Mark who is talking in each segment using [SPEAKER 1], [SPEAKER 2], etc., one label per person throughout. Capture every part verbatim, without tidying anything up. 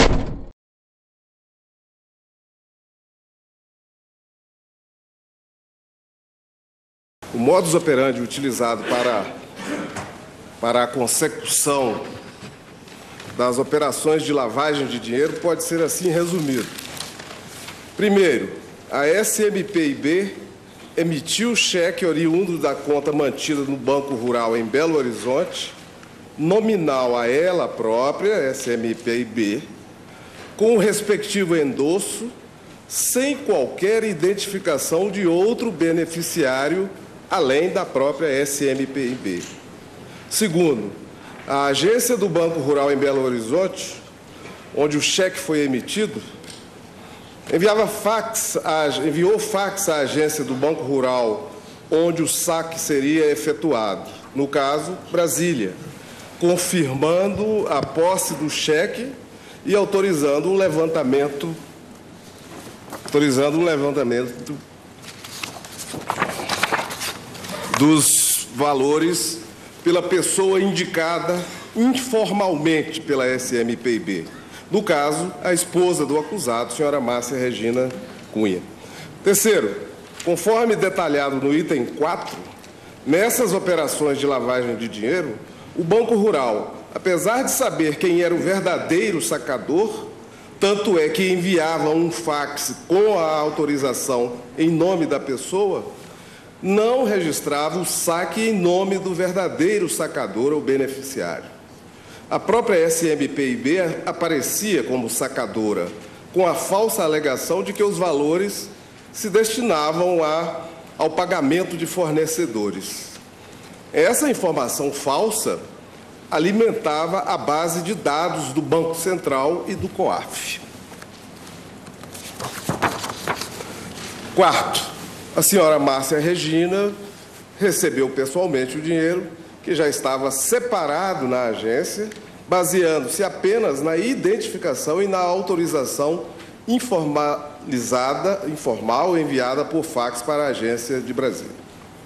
[SPEAKER 1] O modus operandi utilizado para, para a consecução das operações de lavagem de dinheiro pode ser assim resumido. Primeiro, a S M P I B emitiu cheque oriundo da conta mantida no Banco Rural em Belo Horizonte, nominal a ela própria, S M P I B, com o respectivo endosso, sem qualquer identificação de outro beneficiário, além da própria S M P I B. Segundo, a agência do Banco Rural em Belo Horizonte, onde o cheque foi emitido, enviava fax, enviou fax à agência do Banco Rural, onde o saque seria efetuado, no caso, Brasília, confirmando a posse do cheque e autorizando o levantamento, autorizando o levantamento dos valores pela pessoa indicada informalmente pela S M P I B. No caso, a esposa do acusado, senhora Márcia Regina Cunha. Terceiro, conforme detalhado no item quatro, nessas operações de lavagem de dinheiro, o Banco Rural, apesar de saber quem era o verdadeiro sacador, tanto é que enviava um fax com a autorização em nome da pessoa, não registrava o saque em nome do verdadeiro sacador ou beneficiário. A própria S M P I B aparecia como sacadora, com a falsa alegação de que os valores se destinavam a, ao pagamento de fornecedores. Essa informação falsa alimentava a base de dados do Banco Central e do COAF. Quarto, a senhora Márcia Regina recebeu pessoalmente o dinheiro, que já estava separado na agência, baseando-se apenas na identificação e na autorização informalizada, informal enviada por fax para a agência de Brasília.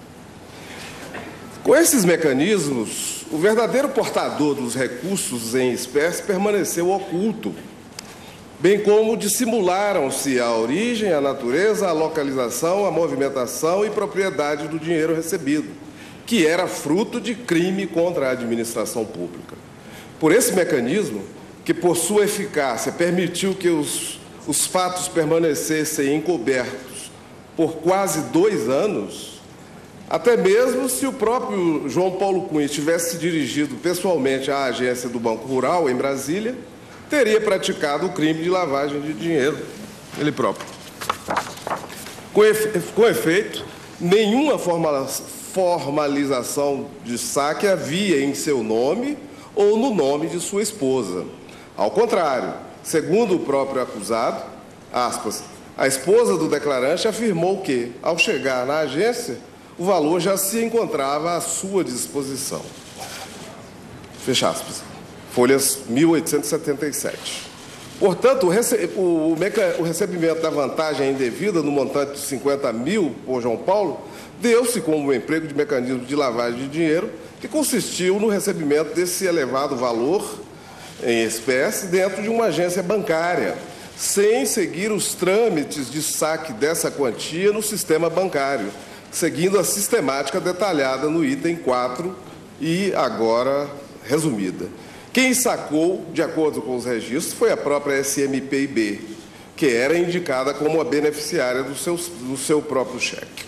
[SPEAKER 1] Com esses mecanismos, o verdadeiro portador dos recursos em espécie permaneceu oculto, bem como dissimularam-se a origem, a natureza, a localização, a movimentação e propriedade do dinheiro recebido, que era fruto de crime contra a administração pública. Por esse mecanismo, que por sua eficácia permitiu que os, os fatos permanecessem encobertos por quase dois anos, até mesmo se o próprio João Paulo Cunha tivesse se dirigido pessoalmente à agência do Banco Rural, em Brasília, teria praticado o crime de lavagem de dinheiro, ele próprio. Com, efe, com efeito, nenhuma formalização de saque havia em seu nome ou no nome de sua esposa. Ao contrário, segundo o próprio acusado, aspas, a esposa do declarante afirmou que, ao chegar na agência, o valor já se encontrava à sua disposição. Fecha aspas. Folhas mil oitocentos e setenta e sete. Portanto, o, rece o, o recebimento da vantagem indevida no montante de cinquenta mil por João Paulo deu-se como um emprego de mecanismo de lavagem de dinheiro que consistiu no recebimento desse elevado valor em espécie dentro de uma agência bancária, sem seguir os trâmites de saque dessa quantia no sistema bancário, seguindo a sistemática detalhada no item quatro e agora resumida. Quem sacou, de acordo com os registros, foi a própria S M P I B, que era indicada como a beneficiária do seu, do seu próprio cheque.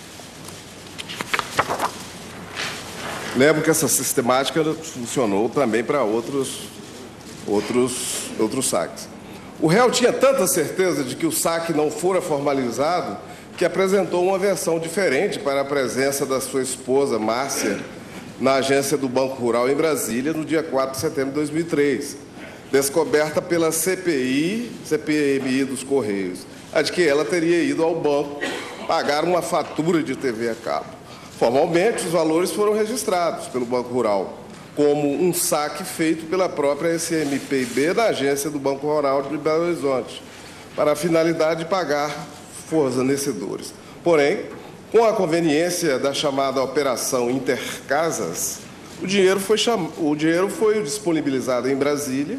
[SPEAKER 1] Lembro que essa sistemática funcionou também para outros, outros, outros saques. O réu tinha tanta certeza de que o saque não fora formalizado que apresentou uma versão diferente para a presença da sua esposa, Márcia, na agência do Banco Rural em Brasília, no dia quatro de setembro de dois mil e três, descoberta pela C P I, C P M I dos Correios, a de que ela teria ido ao banco pagar uma fatura de T V a cabo. Formalmente, os valores foram registrados pelo Banco Rural como um saque feito pela própria S M P I B da agência do Banco Rural de Belo Horizonte, para a finalidade de pagar fornecedores. Porém, com a conveniência da chamada Operação Intercasas, o dinheiro foi, cham... o dinheiro foi disponibilizado em Brasília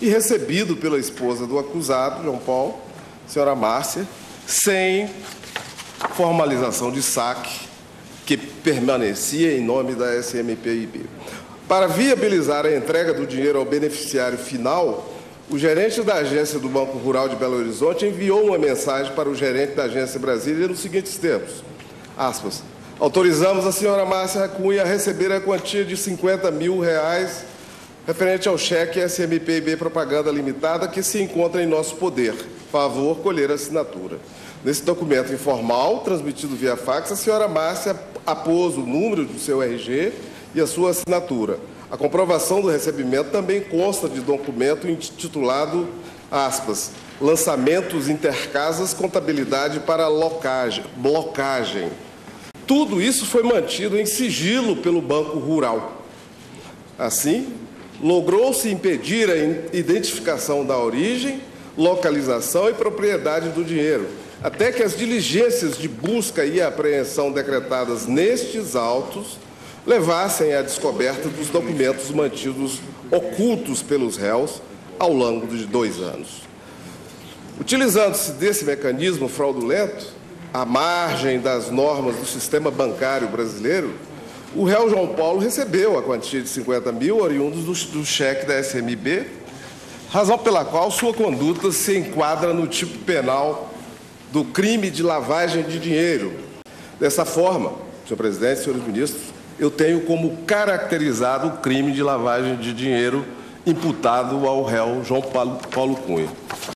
[SPEAKER 1] e recebido pela esposa do acusado, João Paulo, senhora Márcia, sem formalização de saque, que permanecia em nome da S M P I B. Para viabilizar a entrega do dinheiro ao beneficiário final, o gerente da agência do Banco Rural de Belo Horizonte enviou uma mensagem para o gerente da agência Brasília nos seguintes termos, aspas, autorizamos a senhora Márcia Cunha a receber a quantia de cinquenta mil reais referente ao cheque S M P I B Propaganda Limitada que se encontra em nosso poder. Favor colher a assinatura. Nesse documento informal, transmitido via fax, a senhora Márcia apôs o número do seu R G e a sua assinatura. A comprovação do recebimento também consta de documento intitulado, aspas, lançamentos intercasas, contabilidade para locagem, blocagem. Tudo isso foi mantido em sigilo pelo Banco Rural. Assim, logrou-se impedir a identificação da origem, localização e propriedade do dinheiro, até que as diligências de busca e apreensão decretadas nestes autos levassem à descoberta dos documentos mantidos ocultos pelos réus ao longo de dois anos. Utilizando-se desse mecanismo fraudulento, à margem das normas do sistema bancário brasileiro, o réu João Paulo recebeu a quantia de cinquenta mil oriundos do, do cheque da S M B, razão pela qual sua conduta se enquadra no tipo penal do crime de lavagem de dinheiro. Dessa forma, senhor presidente, senhores ministros, eu tenho como caracterizado o crime de lavagem de dinheiro imputado ao réu João Paulo Cunha.